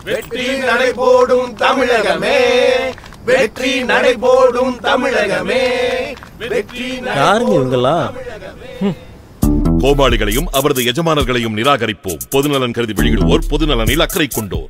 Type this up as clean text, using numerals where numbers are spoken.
வெற்றி நடைபோடும் தமிழகமே, வெற்றி நடைபோடும் தமிழகமே, வெற்றி யாருங்க இவங்கெல்லாம்? கோமாளிகளையும் அவரது எஜமானர்களையும் நிராகரிப்போம். பொதுநலன் கருதி வெளியிடுவோர் பொதுநலனில் அக்கறை கொண்டோர்.